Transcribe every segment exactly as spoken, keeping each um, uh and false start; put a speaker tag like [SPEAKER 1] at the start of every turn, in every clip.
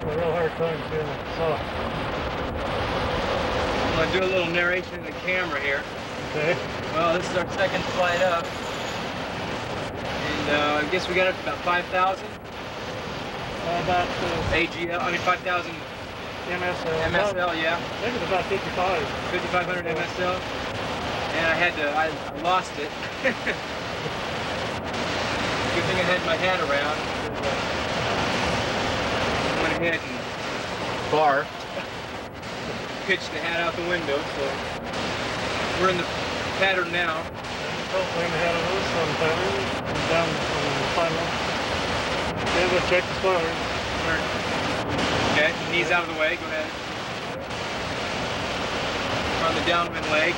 [SPEAKER 1] a real hard time feeling it soft.
[SPEAKER 2] I'm going to do a little narration in the camera here.
[SPEAKER 1] Okay.
[SPEAKER 2] Well, this is our second flight up. And uh, I guess we got up to about five thousand.
[SPEAKER 1] Uh, about uh,
[SPEAKER 2] A G L, I mean five thousand
[SPEAKER 1] M S L.
[SPEAKER 2] M S L,
[SPEAKER 1] about,
[SPEAKER 2] yeah.
[SPEAKER 1] I think it's about fifty-five.
[SPEAKER 2] fifty-five hundred M S L. And I had to, I, I lost it. Good thing I had my hat around. I went ahead and barfed. Pitched the hat out the window, so we're in the pattern now.
[SPEAKER 1] Hopefully we had a loose on the pattern and down on the final. Okay, we'll check the spoilers.
[SPEAKER 2] Okay, knees out of the way, go ahead. On the downwind leg.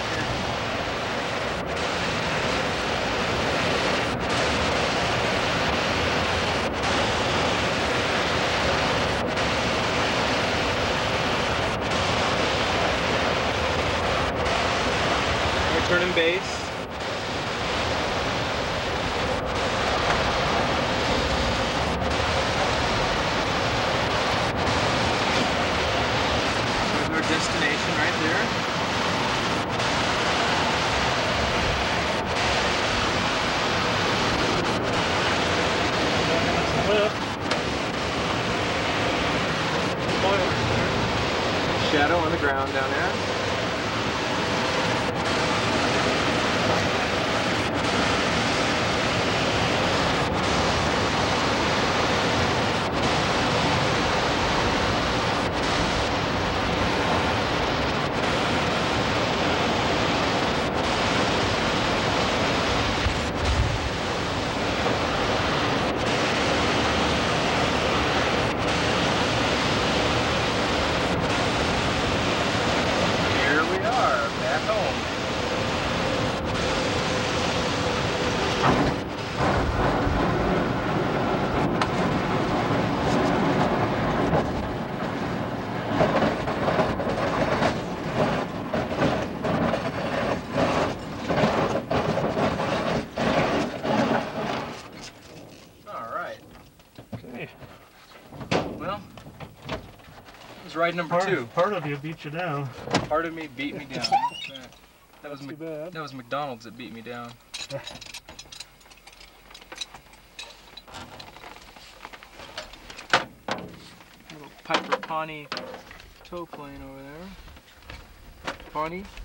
[SPEAKER 2] Turning base. There's our destination right there.
[SPEAKER 1] Flip.
[SPEAKER 2] Shadow on the ground down there. Well, it was ride number
[SPEAKER 1] part,
[SPEAKER 2] two.
[SPEAKER 1] Part of you beat you down.
[SPEAKER 2] Part of me beat me down. That was
[SPEAKER 1] too bad.
[SPEAKER 2] That was McDonald's that beat me down. Little Piper Pawnee tow plane over there. Pawnee.